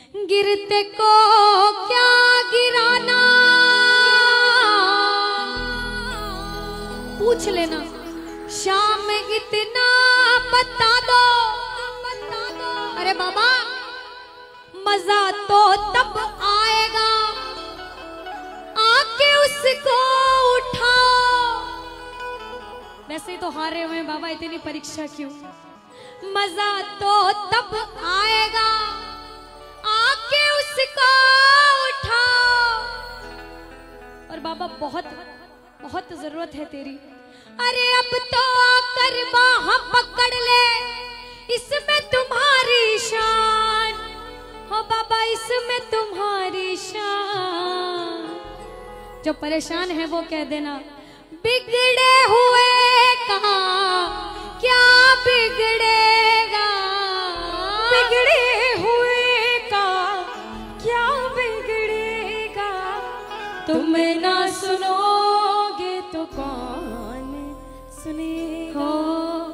गिरते को क्या गिराना, पूछ लेना शाम इतना बता दो। अरे बाबा मजा तो तब आएगा आके उसको उठाओ। वैसे तो हारे हुए बाबा, इतनी परीक्षा क्यों? मजा तो तब आएगा आके उसको उठाओ। और बाबा बहुत बहुत जरूरत है तेरी। अरे अब तो आकर बाह पकड़ ले, इसमें तुम्हारी शान हो बाबा, इसमें तुम्हारी शान। जो परेशान है वो कह देना बिगड़े हुए का क्या बिगड़ेगा, बिगड़े हुए का क्या बिगड़ेगा। तुम ना सुनोगे तो कौन सुनेगा।